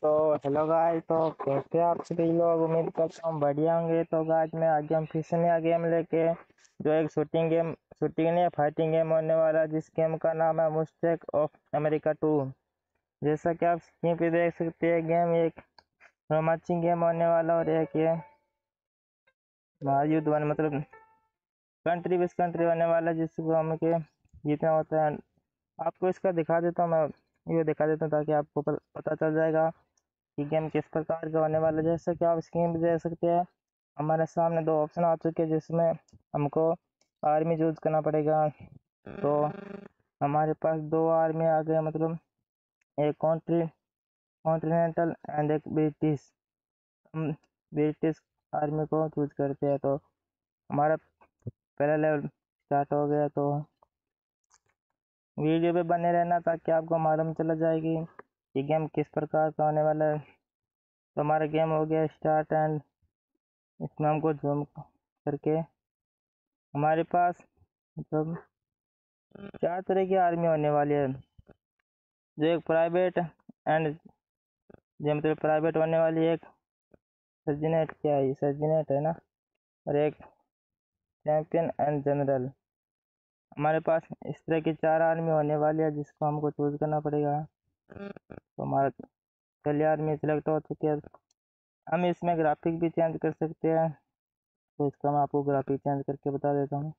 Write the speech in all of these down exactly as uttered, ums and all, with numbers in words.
तो hello guys, तो कैसे आप सभी लोग? उम्मीद करता हूँ बढ़िया होंगे। तो गाइस मैं आगे हम फिर से नया गेम लेके, जो एक शूटिंग गेम शूटिंग नहीं फाइटिंग गेम होने वाला है, जिस गेम का नाम है मुस्टेक ऑफ अमेरिका टू। जैसा कि आप स्क्रीन पे देख सकते हैं, गेम एक रोमांचिक गेम होने वाला, और एक ये महायुद्ध वन मतलब कंट्री विस कंट्री होने वाला है, जिसको हमें के जीतना होता है। आपको इसका दिखा देता हूँ मैं, ये दिखा देता हूँ ताकि आपको पता चल जाएगा कि गेम किस प्रकार का होने वाला है। जैसे कि आप स्क्रीन पे देख सकते हैं, हमारे सामने दो ऑप्शन आ चुके हैं, जिसमें हमको आर्मी चूज करना पड़ेगा। तो हमारे पास दो आर्मी आ गए, मतलब एक कॉन्ट्री कॉन्टिनेंटल एंड एक ब्रिटिश। हम ब्रिटिश आर्मी को चूज करते हैं। तो हमारा पहला लेवल स्टार्ट हो गया। तो वीडियो पे बने रहना ताकि आपको मालूम चला जाएगी कि गेम किस प्रकार का होने वाला है। तो हमारा गेम हो गया स्टार्ट, एंड इसमें हमको जूम करके हमारे पास मतलब चार तरह की आर्मी होने वाली है, जो एक प्राइवेट एंड जो मतलब प्राइवेट होने वाली है, एक सर्जिनेट, क्या है सर्जिनेट है ना, और एक चैंपियन एंड जनरल। हमारे पास इस तरह की चार आर्मी होने वाली है, जिसको हमको चूज करना पड़ेगा। तो हमारा पहली आर्मी सिलेक्ट हो चुकी है। हम इसमें ग्राफिक भी चेंज कर सकते हैं, तो इसका मैं आपको ग्राफिक चेंज करके बता देता हूँ।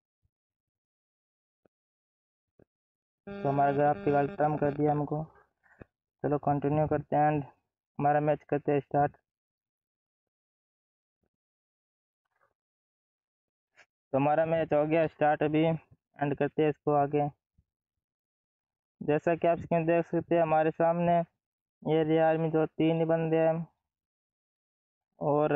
तो हमारा ग्राफिक अल्ट्राम कर दिया हमको। चलो कंटिन्यू करते हैं एंड हमारा मैच करते हैं स्टार्ट। तो हमारा मैच हो गया स्टार्ट, अभी एंड करते हैं इसको आगे। जैसा कि आप स्क्रीन देख सकते हैं, हमारे सामने ये रही आर्मी, जो तीन ही बंदे हैं, और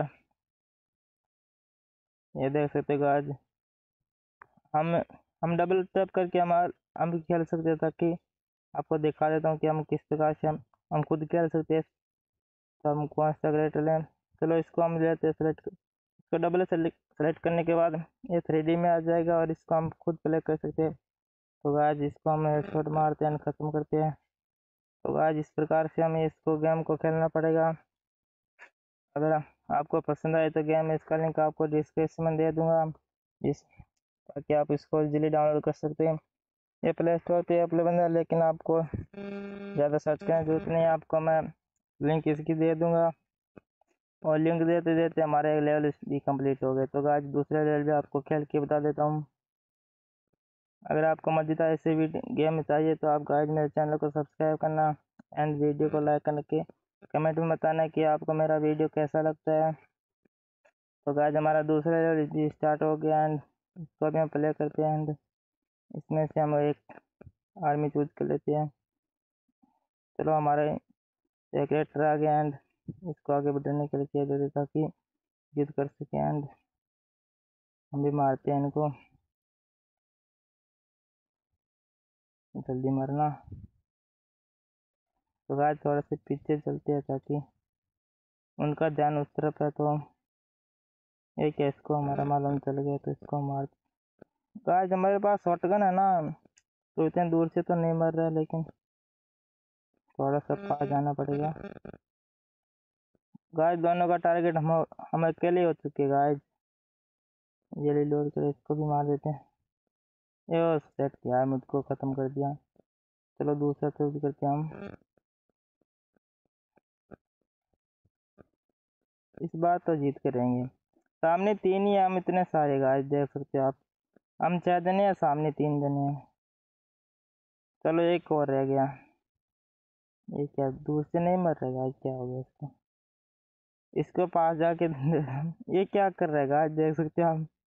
ये देख सकते हैं आज हम हम डबल टैप करके हम हम भी खेल सकते हैं, ताकि आपको दिखा देता हूँ कि हम किस प्रकार से हम हम खुद खेल सकते हैं। तो हम कौन सा ग्रेट लें? चलो इसको हम लेते हैं सेलेक्ट। इसको डबल सेलेक्ट करने के बाद ये थ्री डी में आ जाएगा, और इसको हम खुद प्ले कर सकते हैं। तो गाइस इसको हम हेडशॉट मारते हैं, ख़त्म करते हैं। तो गाइस इस प्रकार से हमें इसको गेम को खेलना पड़ेगा। अगर आपको पसंद आए तो गेम, इसका लिंक आपको डिस्क्रिप्शन में दे दूंगा, जिस ताकि आप इसको इजीली डाउनलोड कर सकते हैं। ये प्ले स्टोर पे अवेलेबल है, लेकिन आपको ज़्यादा सर्च करने की जरूरत नहीं है। आपको मैं लिंक इसकी दे दूंगा, और लिंक देते देते हमारे लेवल भी कंप्लीट हो गए। तो गाइस दूसरे लेवल भी आपको खेल के बता देता हूँ। अगर आपको मज़ेदार ऐसे भी गेम चाहिए तो आप गाइस मेरे चैनल को सब्सक्राइब करना एंड वीडियो को लाइक करके कमेंट में बताना कि आपको मेरा वीडियो कैसा लगता है। तो गाइस हमारा दूसरा लेवल स्टार्ट हो गया, एंड इसको भी हम प्ले करते हैं, एंड इसमें से हम एक आर्मी चूज कर लेते हैं। चलो हमारे एक रेटर आ गया, एंड इसको आगे बढ़ने के लिए किया देते ताकि जीत कर सकें, एंड हम भी मारते हैं इनको। जल्दी मरना। तो गाइस थोड़ा से पीछे चलते हैं ताकि उनका ध्यान उस तरफ है। तो एक है, इसको हमारा मालूम चल गया, तो इसको मार। गाइस हमारे पास शॉटगन है ना, तो इतने दूर से तो नहीं मर रहा है, लेकिन थोड़ा सा पास जाना पड़ेगा। गाइस दोनों का टारगेट हम हम अकेले हो चुके हैं। गाइस ये रिलोड कर, इसको भी मार देते हैं। ये सेट किया है, मुझको खत्म कर दिया। चलो दूसरा चूज करते हैं हम। इस बार तो जीत के रहेंगे। सामने तीन ही हैं, हम इतने सारे गाइस देख सकते हो आप। हम छह जने हैं, सामने तीन जने हैं। चलो एक और रह गया। ये क्या दूर से नहीं मर रहा गाइस? क्या हो गया इसको? इसको पास जाके ये क्या कर रहा है गाइस? देख सकते हो आप।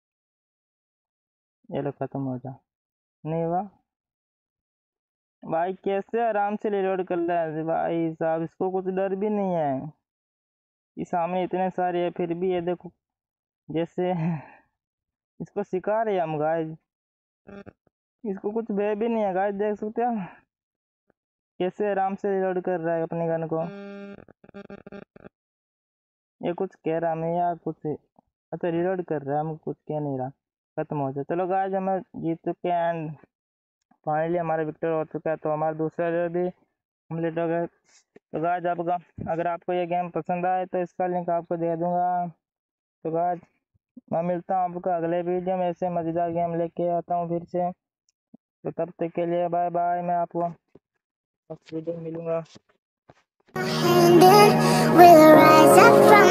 ये लो खत्म हो जा। नहीं हुआ भाई, कैसे आराम से रिलोड कर रहा है भाई साहब, इसको कुछ डर भी नहीं है। ये सामने इतने सारे है, फिर भी ये देखो जैसे इसको सिखा रहे हैं हम गाइस। इसको कुछ भय भी नहीं है गाइस, देख सकते हो कैसे आराम से रिलोड कर रहा है अपने गन को। ये कुछ कह रहा मैं या कुछ, अच्छा रिलोड कर रहा है, हम कुछ कह नहीं रहा। खत्म हो जाए। चलो गाइस हम जीत चुके हैं, एंड फाइनली हमारा विक्टर हो चुका है। तो हमारा दूसरा भी कंप्लीट हो गया। तो गाइस आपका अगर आपको ये गेम पसंद आए तो इसका लिंक आपको दे दूंगा। तो गाइस मैं मिलता हूँ आपको अगले वीडियो में, ऐसे मज़ेदार गेम लेके आता हूँ फिर से। तो तब तक के लिए बाय बाय, मैं आपको नेक्स्ट वीडियो में मिलूंगा।